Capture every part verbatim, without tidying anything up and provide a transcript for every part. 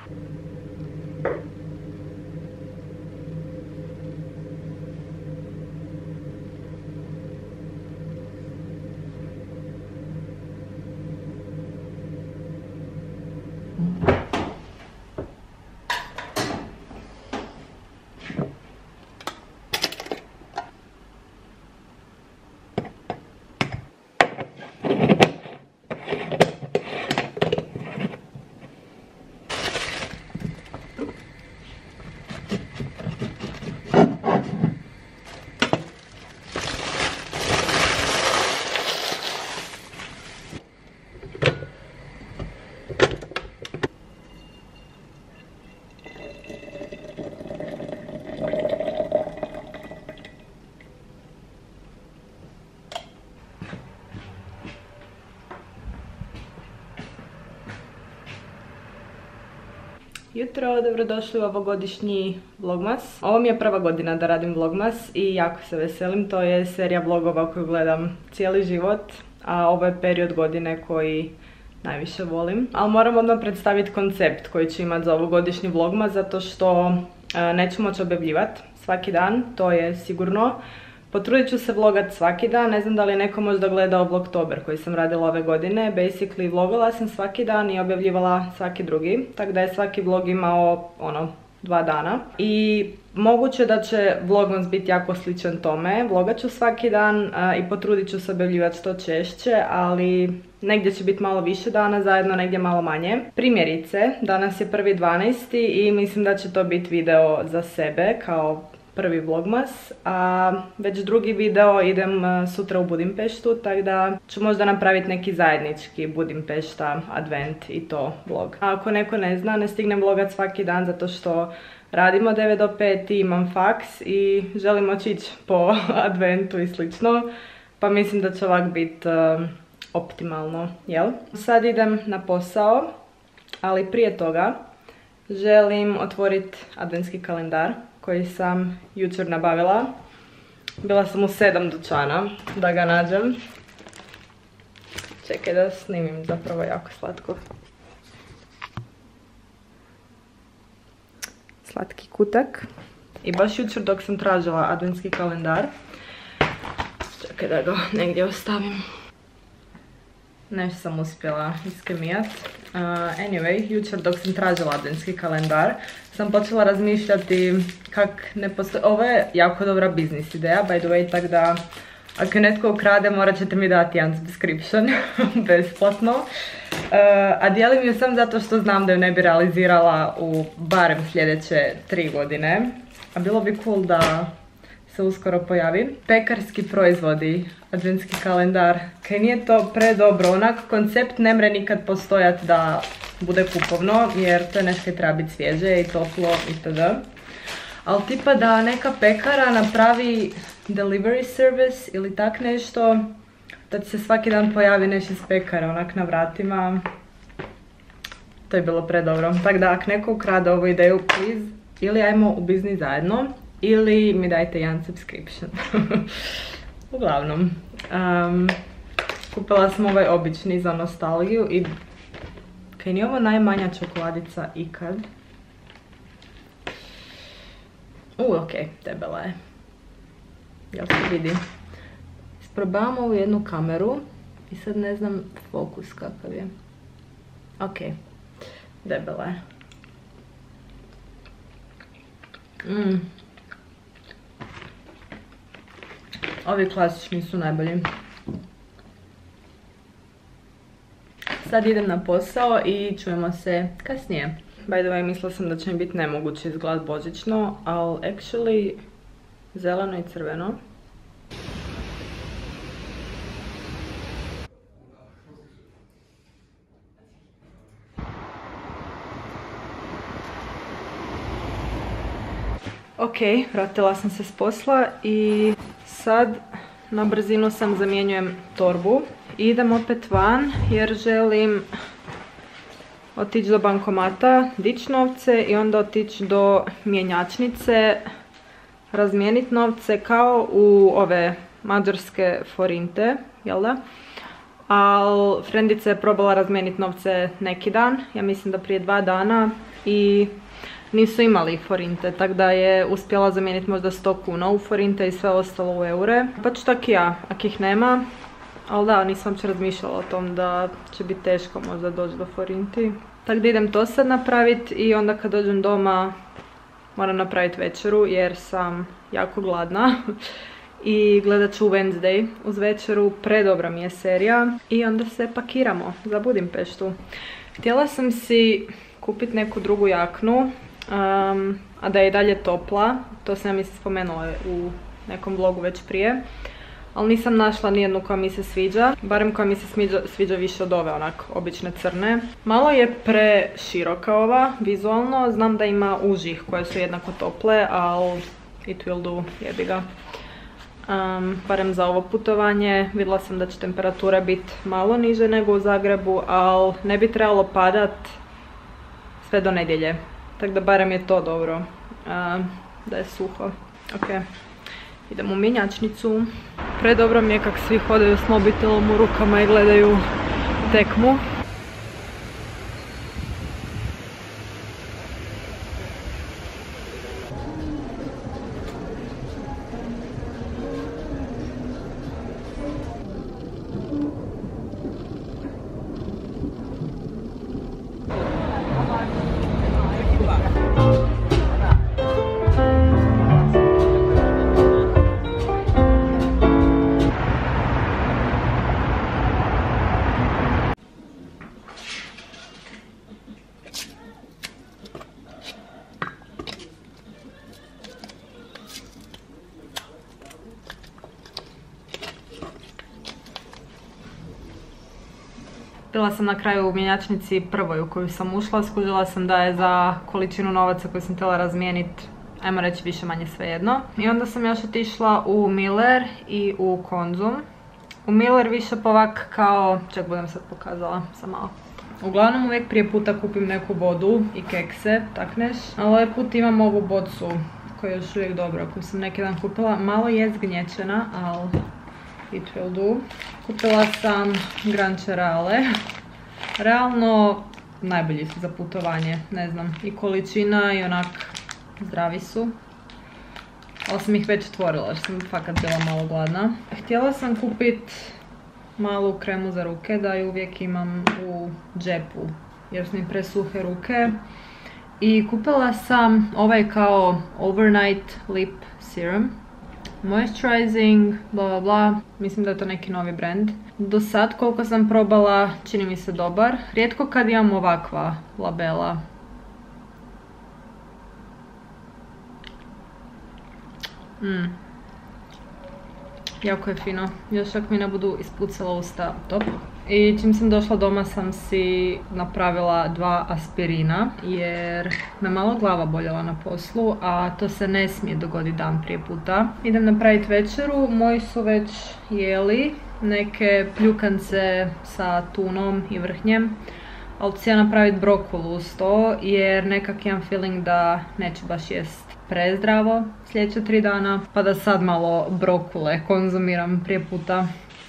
Jutro, dobrodošli u ovogodišnji vlogmas. Ovo mi je prva godina da radim vlogmas i jako se veselim. To je serija vlogova koju gledam cijeli život, a ovo je period godine koji najviše volim. Ali moram odmah predstaviti koncept koji ću imati za ovogodišnji vlogmas, zato što neću moći objavljivati svaki dan, to je sigurno. Potrudit ću se vlogat svaki dan, ne znam da li je neko možda gledao Vlogtober koji sam radila ove godine. Basically vlogala sam svaki dan i objavljivala svaki drugi, tako da je svaki vlog imao ono, dva dana. I moguće da će vlogmas biti jako sličan tome, vlogat ću svaki dan a, i potrudit ću se objavljivati što češće, ali negdje će biti malo više dana zajedno, negdje malo manje. Primjerice, danas je prvi dvanaesti i mislim da će to biti video za sebe kao prvi vlogmas, a već drugi video idem sutra u Budimpeštu, tako da ću možda napraviti neki zajednički Budimpešta advent i to vlog. A ako neko ne zna, ne stignem vlogat svaki dan zato što radimo devet do pet i imam faks i želim otići po adventu i slično, pa mislim da će ovak biti uh, optimalno, jel? Sad idem na posao, ali prije toga želim otvoriti adventski kalendar koji sam jučer nabavila. Bila sam u sedam dućana da ga nađem. Čekaj da snimim, zapravo jako slatko. Slatki kutak. I baš jučer dok sam tražila adventski kalendar, čekaj da ga negdje ostavim. Nešto sam uspjela iskemijat. Uh, anyway, jučer dok sam tražila adventski kalendar sam počela razmišljati kak ne postoji. Ovo je jako dobra biznis ideja, by the way, tako da ako netko ukrade morat ćete mi dati jedan subscription besplatno. Uh, a dijelim ju sam zato što znam da ju ne bi realizirala u barem sljedeće tri godine. A bilo bi cool da se uskoro pojavi. Pekarski proizvodi, adventski kalendar. Kaj nije to predobro, onak koncept ne mre nikad postojat da bude kupovno, jer to je nešto treba biti svježe i toplo itd. Ali tipa da neka pekara napravi delivery service ili tak nešto, da ti se svaki dan pojavi nešto iz pekara onak na vratima. To je bilo predobro. Tako da ako neko ukrade ovu ideju, please, ili ajmo u biznis zajedno, ili mi dajte jedan subscription. Uglavnom, um, kupila sam ovaj obični za nostalgiju i kaj nije ovo najmanja čokoladica ikad. U, ok, debela je. Jel se vidi? Isprobavamo ovu jednu kameru i sad ne znam fokus kakav je. Ok, debela je. Mm. Ovi klasični su najbolji. Sad idem na posao i čujemo se kasnije. By the way, mislila sam da će mi biti nemoguće izgledat božićno, ali actually zeleno i crveno. Ok, vratila sam se s posla i sad na brzinu sam zamjenjujem torbu. Idem opet van jer želim otići do bankomata, dići novce i onda otići do mjenjačnice, razmijeniti novce kao u ove mađarske forinte, jel da? ali frendica je probala razmijeniti novce neki dan, ja mislim da prije dva dana, i nisu imali forinte, tako da je uspjela zamijeniti možda sto kuna u forinte i sve ostalo u eure. Pa ću tak i ja, ako ih nema. Ali da, nisam uopće razmišljala o tom da će biti teško možda doći do forinti. Tako da idem to sad napraviti i onda kad dođem doma moram napraviti večeru jer sam jako gladna. I gledat ću Wednesday uz večeru, predobra mi je serija. I onda se pakiramo za Budimpeštu. Htjela sam si kupiti neku drugu jaknu, um, a da je i dalje topla. To sam ja mislim spomenula u nekom vlogu već prije. Ali nisam našla nijednu koja mi se sviđa, barem koja mi se sviđa, sviđa više od ove onak obične crne. Malo je preširoka ova, vizualno, znam da ima užih koje su jednako tople, ali it will do, jebi ga. Um, barem za ovo putovanje, vidjela sam da će temperatura biti malo niže nego u Zagrebu, ali ne bi trebalo padat sve do nedjelje. Tako da barem je to dobro, um, da je suho. Ok. Idem u mjenjačnicu. Predobro mi je kako svi hodaju s mobitelom u rukama i gledaju tekmu. Bila sam na kraju u mjenjačnici prvoj u koju sam ušla, skužila sam da je za količinu novaca koju sam htjela razmijeniti, ajmo reći više manje svejedno. I onda sam još otišla u Miller i u Konzum. U Miller više povak kao, ček budem sad pokazala, sam malo. Uglavnom uvijek prije puta kupim neku vodu i kekse, takneš. Ali ovaj put imam ovu bocu koja je još uvijek dobra, koju sam neki dan kupila. Malo je zgnječena, ali it will do. Kupila sam Grančerale. Realno najbolji su za putovanje, ne znam, i količina i onak zdravi su. Ali sam ih već otvorila jer sam fakat bila malo gladna. Htjela sam kupiti malu kremu za ruke da ju uvijek imam u džepu jer su mi presuhe ruke. I kupila sam ovaj kao overnight lip serum. Moisturizing, bla bla bla, mislim da je to neki novi brand. Do sad koliko sam probala čini mi se dobar. Rijetko kad imam ovakva labela. Mm. Jako je fino, još ako mi ne budu ispucala usta, top. I čim sam došla doma sam si napravila dva aspirina jer me malo glava boljela na poslu, a to se ne smije dogoditi dan prije puta. Idem napraviti večeru, moji su već jeli neke pljukance sa tunom i vrhnjem. Ali ću ja napraviti brokulu uz to jer nekak imam feeling da neću baš jest prezdravo sljedeće tri dana. Pa da sad malo brokule konzumiram prije puta.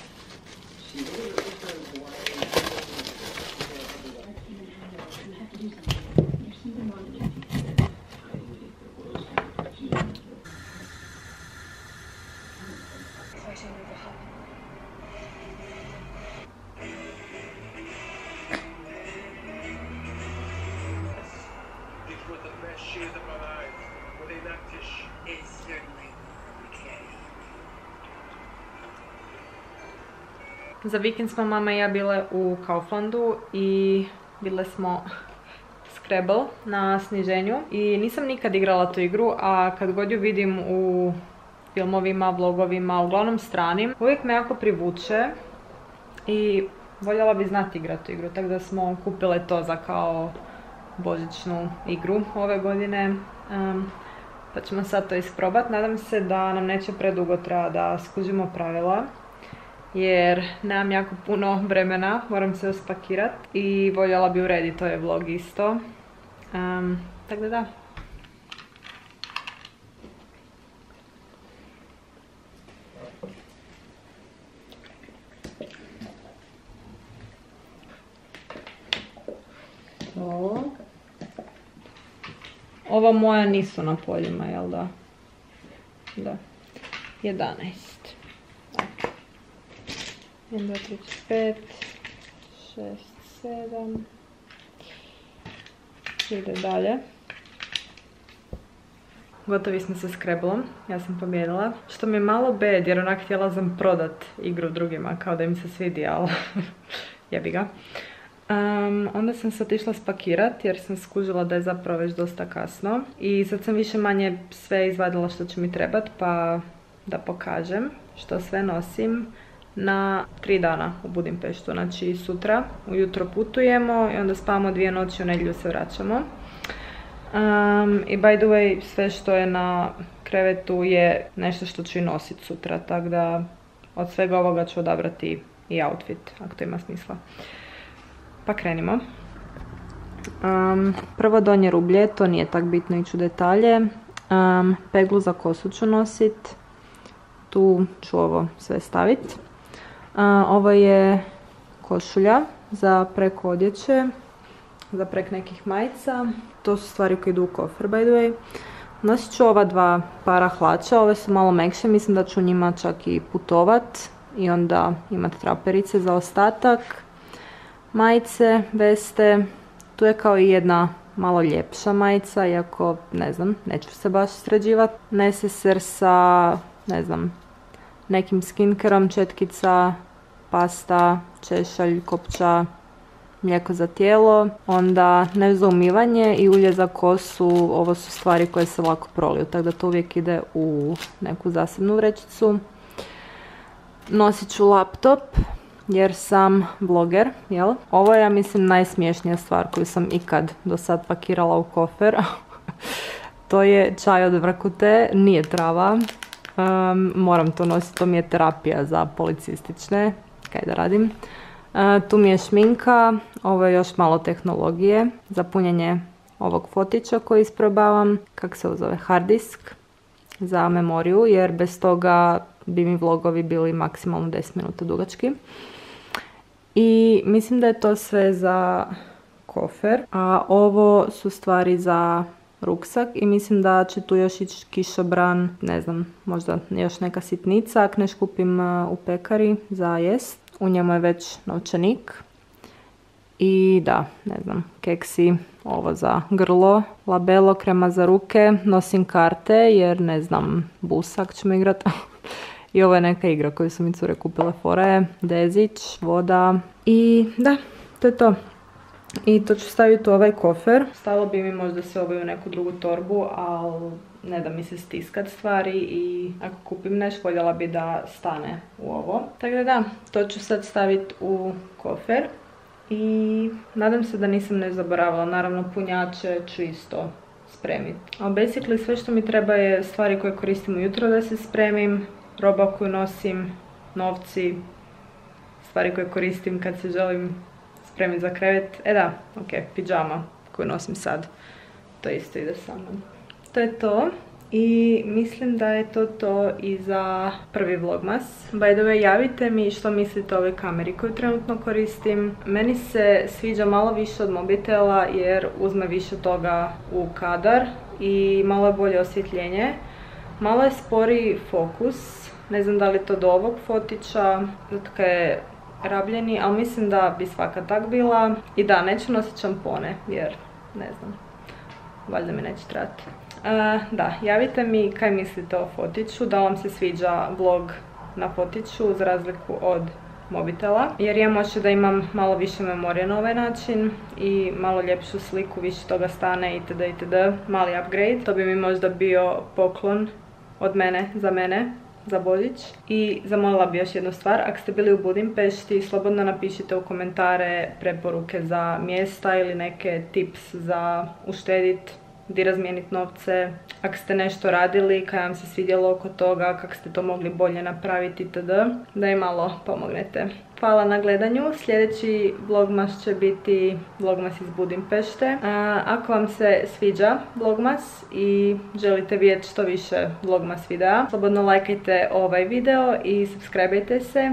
Za vikend smo mama i ja bile u Kauflandu i bile smo Scrabble na sniženju i nisam nikad igrala tu igru, a kad god ju vidim u filmovima, vlogovima, uglavnom stranim, uvijek me jako privuče i voljela bi znati igrati tu igru, tako da smo kupile to za kao božićnu igru ove godine. Um, pa ćemo sad to isprobati. Nadam se da nam neće predugo treba da skužimo pravila. Jer nemam jako puno vremena, moram se uspakirati i voljela bi urediti ovaj vlog isto. Um, tako da da. Ova moja nisu na poljima, jel da? Da. jedanaest. jedan, dva, tri, četiri, pet, šest, sedam. Ide dalje. Gotovi smo sa Scrabblom, ja sam pobjedila. Što mi je malo bed jer onak htjela sam prodat igru drugima kao da im se svidi, ali jebi ga. Um, onda sam se otišla spakirat jer sam skužila da je zapravo već dosta kasno. I sad sam više manje sve izvadila što će mi trebat, pa da pokažem što sve nosim na tri dana u Budimpeštu. Znači sutra ujutro putujemo i onda spavamo dvije noći, u nedjelju se vraćamo. Um, I by the way, sve što je na krevetu je nešto što ću i nositi sutra, tako da od svega ovoga ću odabrati i outfit, ako to ima smisla. Pa krenimo. Um, prvo donje rublje, to nije tak bitno ići u detalje. Um, peglu za kosu ću nosit. Tu ću ovo sve staviti. Uh, ovo je košulja za preko odjeće, za prek nekih majica. To su stvari koje idu u kofer, by the way. Nosit ću ova dva para hlača, ove su malo mekše, mislim da ću njima čak i putovat. I onda imati traperice za ostatak. Majice, veste, tu je kao i jedna malo ljepša majica, iako ne znam, neću se baš sređivati. Neseser sa, ne znam, nekim skinkerom, četkica, pasta, češalj, kopča, mlijeko za tijelo, onda ne za umivanje i ulje za kosu. Ovo su stvari koje se lako proliju, tako da to uvijek ide u neku zasebnu vrećicu. Nosit ću laptop jer sam vloger, jel? Ovo je, ja mislim, najsmiješnija stvar koju sam ikad do sad pakirala u kofer. To je čaj od vrkute, nije trava. Um, moram to nositi, to mi je terapija za policistične. Kaj da radim? Uh, tu mi je šminka, ovo je još malo tehnologije za punjenje ovog fotića koji isprobavam. Kako se zove? Hard disk za memoriju, jer bez toga bi mi vlogovi bili maksimalno deset minuta dugački. I mislim da je to sve za kofer, a ovo su stvari za ruksak i mislim da će tu još ići kišobran, ne znam, možda još neka sitnica, ako neš kupim u pekari za jest. U njemu je već novčanik i da, ne znam, keksi, ovo za grlo, labelo, krema za ruke, nosim karte jer ne znam, busak ćemo igrati. I ovo je neka igra koju su mi cure kupile, fora je, dezić, voda i da, to je to. I to ću staviti u ovaj kofer. Stalo bi mi možda se ovo u neku drugu torbu, ali ne da mi se stiskat stvari i ako kupim nešto voljela bi da stane u ovo. Tako da da, to ću sad staviti u kofer i nadam se da nisam ne zaboravila. Naravno punjače ću isto spremiti. Ali basically sve što mi treba je stvari koje koristim ujutro da se spremim, roba koju nosim, novci, stvari koje koristim kad se želim spremiti za krevet. E da, ok, pidžama koju nosim sad. To isto ide sa mnom. To je to. I mislim da je to to i za prvi vlogmas. By the way, javite mi što mislite o ovoj kameri koju trenutno koristim. Meni se sviđa malo više od mobitela jer uzme više toga u kadar i malo je bolje osvjetljenje. Malo je sporiji fokus. Ne znam da li to do ovog fotića, zato kad je rabljeni, ali mislim da bi svaka tak bila. I da, neću nositi šampone jer ne znam, valjda mi neće trebati. Uh, da, javite mi kaj mislite o fotiću, da vam se sviđa vlog na fotiću za razliku od mobitela. Jer imam oče da imam malo više memorije na ovaj način i malo ljepšu sliku, više toga stane itd. itd. Mali upgrade. To bi mi možda bio poklon od mene, za mene, za Božić. I zamolila bi još jednu stvar, ako ste bili u Budimpešti, slobodno napišite u komentare preporuke za mjesta ili neke tips za uštediti, gdje razmijeniti novce, ako ste nešto radili, kaj vam se svidjelo oko toga, kako ste to mogli bolje napraviti itd. Da im malo pomognete. Hvala na gledanju. Sljedeći vlogmas će biti vlogmas iz Budimpešte. A, ako vam se sviđa vlogmas i želite vidjeti što više vlogmas videa, slobodno lajkajte ovaj video i subscribeajte se.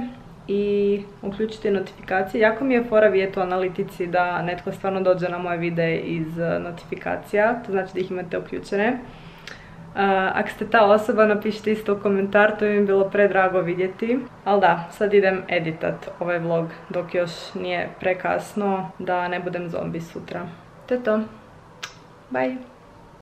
i uključite notifikacije. Jako mi je fora vidjeti u analitici da netko stvarno dođe na moje videe iz notifikacija, to znači da ih imate uključene. Uh, ako ste ta osoba, napišite isto u komentar, to bi mi bilo predrago vidjeti. Ali da, sad idem editat ovaj vlog dok još nije prekasno da ne budem zombi sutra. To je to. Bye!